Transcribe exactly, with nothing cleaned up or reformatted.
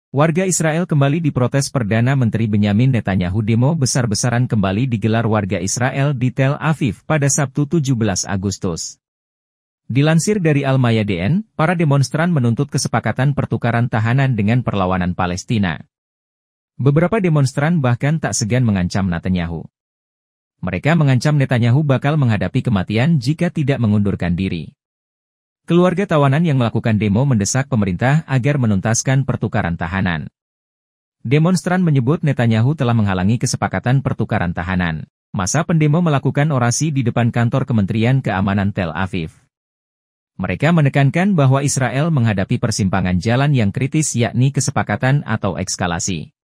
Warga Israel kembali diprotes Perdana Menteri Benyamin Netanyahu. Demo besar-besaran kembali digelar warga Israel di Tel Aviv pada Sabtu tujuh belas Agustus. Dilansir dari Al-Mayadeen, para demonstran menuntut kesepakatan pertukaran tahanan dengan perlawanan Palestina. Beberapa demonstran bahkan tak segan mengancam Netanyahu. Mereka mengancam Netanyahu bakal menghadapi kematian jika tidak mengundurkan diri. Keluarga tawanan yang melakukan demo mendesak pemerintah agar menuntaskan pertukaran tahanan. Demonstran menyebut Netanyahu telah menghalangi kesepakatan pertukaran tahanan. Masa pendemo melakukan orasi di depan kantor Kementerian Keamanan Tel Aviv. Mereka menekankan bahwa Israel menghadapi persimpangan jalan yang kritis, yakni kesepakatan atau eskalasi.